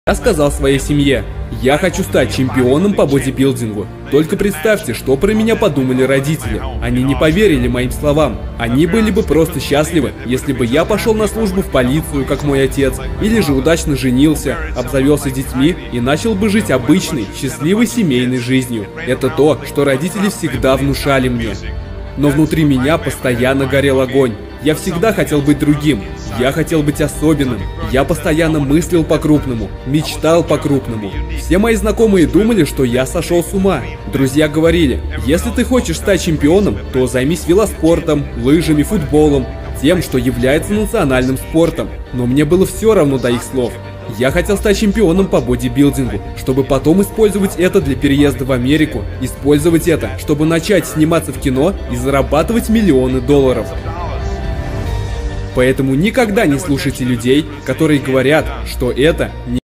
Я сказал своей семье: я хочу стать чемпионом по бодибилдингу. Только представьте, что про меня подумали родители. Они не поверили моим словам. Они были бы просто счастливы, если бы я пошел на службу в полицию, как мой отец, или же удачно женился, обзавелся детьми и начал бы жить обычной, счастливой семейной жизнью. Это то, что родители всегда внушали мне. Но внутри меня постоянно горел огонь. Я всегда хотел быть другим. Я хотел быть особенным. Я постоянно мыслил по-крупному, мечтал по-крупному. Все мои знакомые думали, что я сошел с ума. Друзья говорили: если ты хочешь стать чемпионом, то займись велоспортом, лыжами, футболом, тем, что является национальным спортом. Но мне было все равно до их слов. Я хотел стать чемпионом по бодибилдингу, чтобы потом использовать это для переезда в Америку, использовать это, чтобы начать сниматься в кино и зарабатывать миллионы долларов. Поэтому никогда не слушайте людей, которые говорят, что это не